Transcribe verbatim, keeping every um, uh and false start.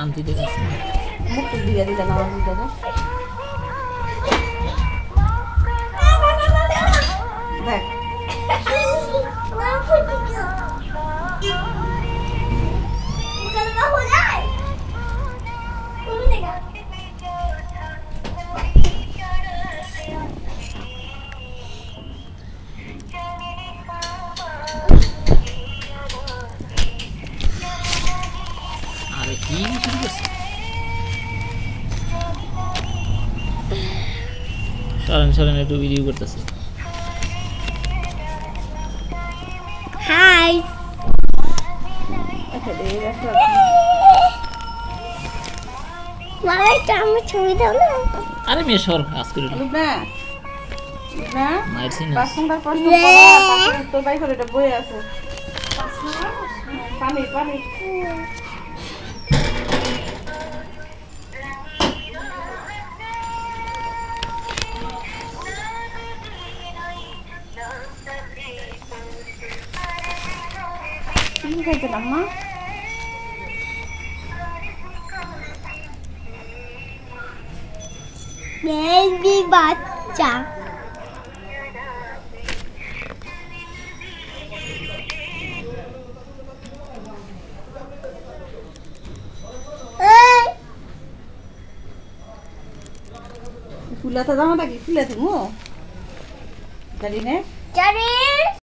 শান্তিতে কাছে মুখ দিয়ে দিলে না বুঝতে দেখ আরে কি শুরু করছে সরেন সরেন একটু ভিডিও করতেছে হাই মামাই তো আমি ছবি দাও না আরে মেয়ে সর আজ করে না না মারছি না পাঁচ নম্বর প্রশ্ন পড়া পাঁচের উত্তর বাই করে এটা বই আছে পানি পানি কি খাইতে আম্মা বেবি বাচ্চা ফুলাতে জামাটা কি ফুলে তুমি জানি না জানি